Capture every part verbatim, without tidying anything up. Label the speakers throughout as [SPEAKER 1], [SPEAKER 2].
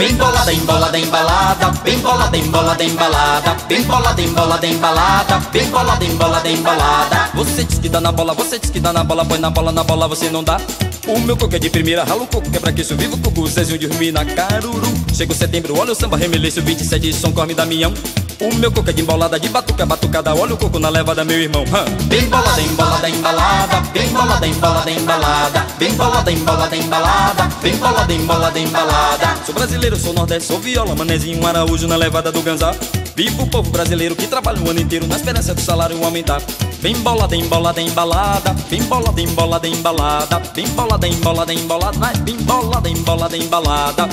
[SPEAKER 1] Bem bolada, embolada, embalada, bem bolada, embolada, embalada, bem bolada, embolada, embalada, bem bolada, embolada, embalada. Você diz que dá na bola, você diz que dá na bola, põe na bola, na bola você não dá. O meu coco é de primeira, ralo o coco, quebra que isso vivo, coco, Zezinho de Rumina, Caruru. Chega o setembro, olha o samba, remeleixo, vinte e sete, som, Corme, Damião. O meu coco é de embolada, de batuca, batucada, olha o coco na levada, meu irmão. Hum. Bem bolada, embolada, embalada, bem bolada, embolada, embalada, bem bolada, embolada, embalada, bem bolada, embolada, embalada. Sou brasileiro, sou nordeste, sou viola, manezinho, Araújo na levada do Ganzá. Viva o povo brasileiro que trabalha o ano inteiro na esperança do salário aumentar. Bem bolada, embolada, embalada, bem bolada, embolada, embalada, bem bolada, embolada, embolada, vai, bem bolada, embolada, embalada.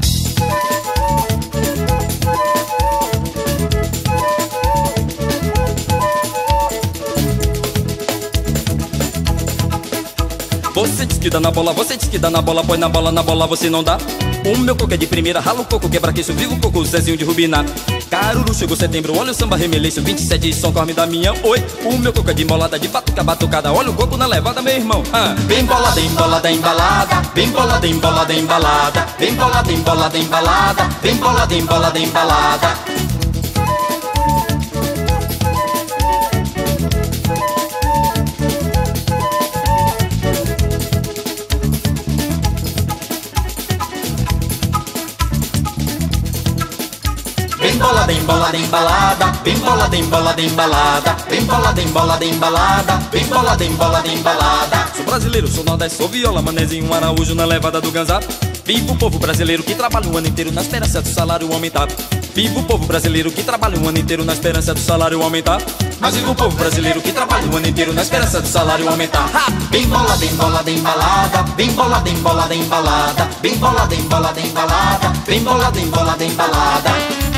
[SPEAKER 1] Você diz que dá na bola, você diz que dá na bola, põe na bola, na bola você não dá. O meu coco é de primeira, ralo o coco, quebra que isso vivo o coco, Zezinho de Rubina. Caruru, chegou setembro, olha o samba, remeleixo, vinte e sete, som, Corme, Damião. Oi, o meu coco é de embolada, de batuca, batucada, olha o coco na levada, meu irmão. Ah. Bem bolada, embolada, embalada, bem bolada, embolada, embalada, bem bolada, embolada, embalada, bem bolada, embolada, embalada. Bem bolada, embolada, embalada, bem bolada, embolada, embalada, bem bolada, embolada, embalada, bem bolada, embolada, embalada. Sou brasileiro, sou nordeste, sou viola, manezinho, Araújo na levada do Ganzá. Viva o povo brasileiro que trabalha o ano inteiro na esperança do salário aumentar. Viva o povo brasileiro que trabalha o ano inteiro na esperança do salário aumentar. Mas viva o povo brasileiro que trabalha o ano inteiro na esperança do salário aumentar. Ha! Bem bolada, embolada, embalada, bem bolada, embolada, embalada, bem bolada, embolada, embalada, bem bolada, embolada, embalada.